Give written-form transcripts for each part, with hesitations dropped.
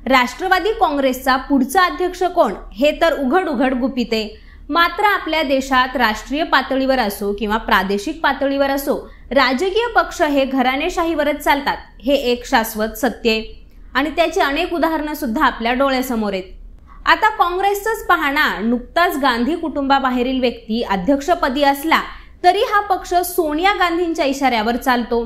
राष्ट्रवादी काँग्रेसचा पुढचा अध्यक्ष कोण हे तर उघड उघड गुपित आहे। मात्र आपल्या देशात राष्ट्रीय पातळीवर असो किंवा प्रादेशिक पातळीवर असो, राजकीय पक्ष हे घराणेशाहीवरच चालतात हे एक शाश्वत सत्य आहे आणि त्याची अनेक उदाहरणं सुद्धा आपल्या डोळ्यासमोर आहेत। आता काँग्रेसचंच पाहणा, नुकताच गांधी कुटुंबाबाहेरील व्यक्ती अध्यक्षपदी असला तरी हा पक्ष सोनिया गांधींच्या इशाऱ्यावर चालतो।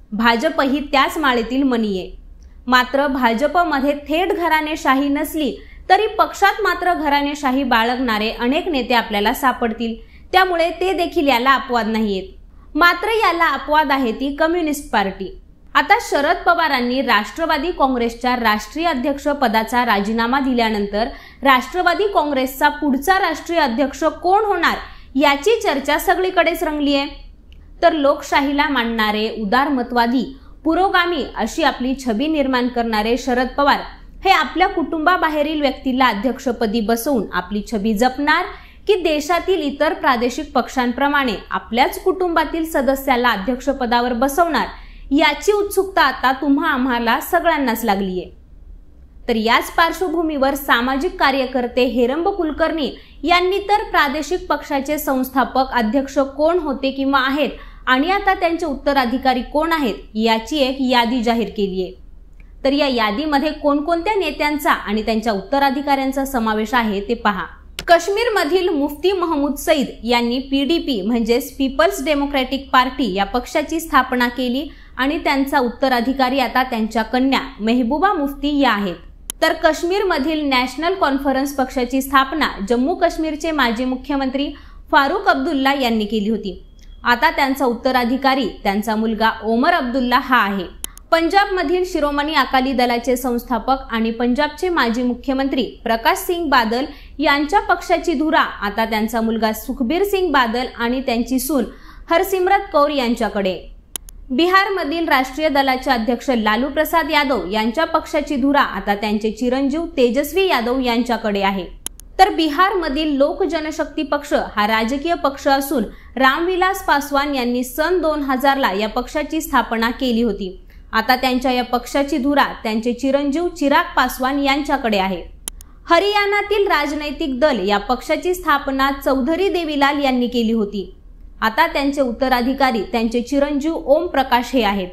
भाजपही त्याच माळेतील मणी आहे। मात्र भाजपमध्ये थेट घराणेशाही नसली तरी पक्षात मात्र घराणेशाही बाळगणारे अनेक नेते आपल्याला सापडतील, त्यामुळे ते देखील याला अपवाद नाहीयेत। मात्र याला अपवाद आहे ती कम्युनिस्ट पार्टी। आता शरद पवारांनी राष्ट्रवादी काँग्रेसच्या राष्ट्रीय अध्यक्ष पदाचा राजीनामा दिल्यानंतर राष्ट्रवादी काँग्रेसचा पुढचा राष्ट्रीय अध्यक्ष कोण होणार याची चर्चा सगळीकडेच रंगली आहे। तर लोकशाहीला मानणारे, उदारमतवादी, पुरोगामी अशी आपली छबी निर्माण करणारे शरद पवार हे आपल्या कुटुंबाबाहेरील व्यक्तीला अध्यक्षपदी बसवून आपली छबी जपणार की देशातील इतर प्रादेशिक पक्षांप्रमाणे आपल्याच कुटुंबातील सदस्याला अध्यक्षपदावर बसवणार याची उत्सुकता आता तुम्हा आम्हाला सगळ्यांनाच लागली आहे। तर याच पार्श्वभूमीवर सामाजिक कार्यकर्ते हेरंब कुलकर्णी यांनी तर प्रादेशिक पक्षाचे संस्थापक अध्यक्ष कोण होते किंवा आहेत आणि आता त्यांचे उत्तराधिकारी कोण आहेत याची एक यादी जाहीर केली आहे। तर या यादीमध्ये कोणकोणत्या नेत्यांचा आणि त्यांच्या उत्तराधिकाऱ्यांचा समावेश आहे ते पहा। काश्मीरमधील मुफ्ती महमूद सईद यांनी पीडीपी म्हणजेच पीपल्स डेमोक्रॅटिक पार्टी या पक्षाची स्थापना केली आणि त्यांचा उत्तराधिकारी आता त्यांच्या कन्या मेहबूबा मुफ्ती या आहेत। तर काश्मीरमधील नॅशनल कॉन्फरन्स पक्षाची स्थापना जम्मू काश्मीरचे माजी मुख्यमंत्री फारुख अब्दुल्ला यांनी केली होती। आता त्यांचा उत्तराधिकारी त्यांचा मुलगा ओमर अब्दुल्ला हा आहे। पंजाबमधील शिरोमणी अकाली दलाचे संस्थापक आणि पंजाबचे माजी मुख्यमंत्री प्रकाश सिंग बादल यांच्या पक्षाची धुरा आता त्यांचा मुलगा सुखबीर सिंग बादल आणि त्यांची सून हरसिमरत कौर यांच्याकडे। बिहारमधील राष्ट्रीय दलाचे अध्यक्ष लालू प्रसाद यादव यांच्या पक्षाची धुरा आता त्यांचे चिरंजीव तेजस्वी यादव यांच्याकडे आहे। तर बिहारमधील लोक जनशक्ती पक्ष हा राजकीय पक्ष असून रामविलास पासवान यांनी सन 2000 ला या पक्षाची स्थापना केली होती। आता त्यांच्या या पक्षाची धुरा त्यांचे चिरंजीव चिराग पासवान यांच्याकडे आहे। हरियाणातील राजनैतिक दल या पक्षाची स्थापना चौधरी देवीलाल यांनी केली होती। आता त्यांचे उत्तराधिकारी त्यांचे चिरंजीव ओम प्रकाश हे आहेत।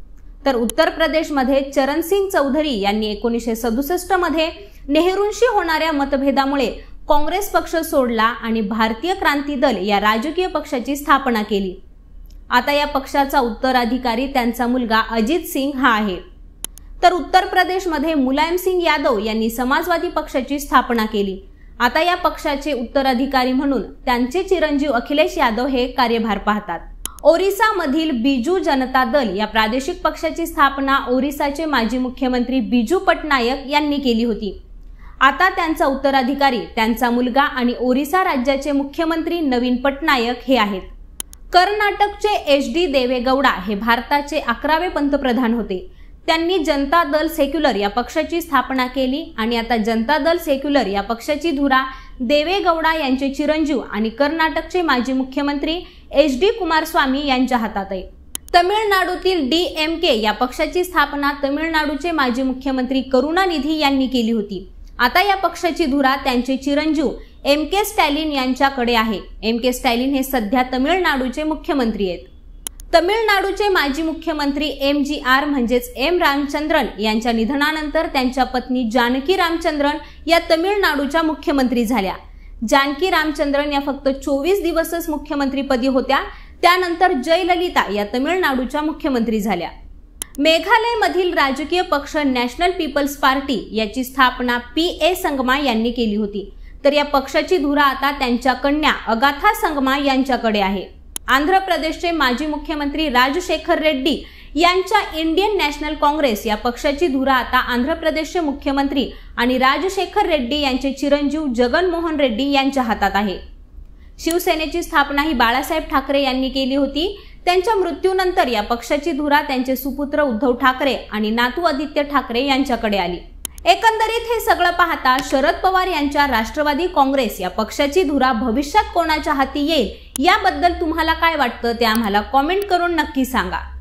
तर उत्तर प्रदेशमध्ये चरणसिंग चौधरी यांनी 1967 मध्ये नेहरूंशी होणाऱ्या मतभेदामुळे काँग्रेस पक्ष सोडला आणि भारतीय क्रांती दल या राजकीय पक्षाची स्थापना केली। आता या पक्षाचा उत्तराधिकारी त्यांचा मुलगा अजित सिंग हा आहे। तर उत्तर प्रदेशमध्ये मुलायम सिंग यादव यांनी समाजवादी पक्षाची स्थापना केली। आता या पक्षाचे उत्तराधिकारी म्हणून त्यांचे चिरंजीव अखिलेश यादव हे कार्यभार पाहतात। ओरिसामधील बिजू जनता दल या प्रादेशिक पक्षाची स्थापना ओरिसाचे माजी मुख्यमंत्री बिजू पटनायक यांनी केली होती। आता त्यांचा उत्तराधिकारी त्यांचा मुलगा आणि ओरिसा राज्याचे मुख्यमंत्री नवीन पटनायक हे आहेत। कर्नाटकचे HD देवेगौडा हे भारताचे 11वे पंतप्रधान होते। त्यांनी जनता दल सेक्युलर या पक्षाची स्थापना केली आणि आता जनता दल सेक्युलर या पक्षाची धुरा देवेगौडा यांचे चिरंजीव आणि कर्नाटकचे माजी मुख्यमंत्री HD कुमारस्वामी यांच्या हातात आहे। तमिळनाडूतील DMK या पक्षाची स्थापना तमिळनाडूचे माजी मुख्यमंत्री करुणानिधी यांनी केली होती। आता या पक्षाची धुरा त्यांचे चिरंजीव MK स्टॅलिन यांच्याकडे आहे। MK स्टॅलिन हे सध्या तमिळनाडूचे मुख्यमंत्री आहेत। तमिळनाडूचे माजी मुख्यमंत्री MGR म्हणजेच M रामचंद्रन यांच्या निधनानंतर त्यांच्या पत्नी जानकी रामचंद्रन या तमिळनाडूच्या मुख्यमंत्री झाल्या। जानकी रामचंद्रन या फक्त 24 दिवसच मुख्यमंत्रीपदी होत्या, त्यानंतर जयललिता या तमिळनाडूच्या मुख्यमंत्री झाल्या। मेघालयमधील राजकीय पक्ष नॅशनल पीपल्स पार्टी याची स्थापना PA संगमा यांनी केली होती। तर या पक्षाची धुरा आता त्यांच्या कन्या अगाथा संगमा यांच्याकडे आहे। आंध्र प्रदेशचे माजी मुख्यमंत्री राजशेखर रेड्डी यांच्या इंडियन नॅशनल काँग्रेस या पक्षाची धुरा आता आंध्र प्रदेशचे मुख्यमंत्री आणि राजशेखर रेड्डी यांचे चिरंजीव जगन मोहन रेड्डी यांच्या हातात आहे। शिवसेनेची स्थापना ही बाळासाहेब ठाकरे यांनी केली होती। त्यांच्या मृत्यूनंतर या पक्षाची धुरा त्यांचे सुपुत्र उद्धव ठाकरे आणि नातू आदित्य ठाकरे यांच्याकडे आली। एकंदरीत हे सगळं पाहता शरद पवार यांच्या राष्ट्रवादी काँग्रेस या पक्षाची धुरा भविष्यात कोणाच्या हाती येईल याबद्दल तुम्हाला काय वाटतं ते आम्हाला कमेंट करून नक्की सांगा।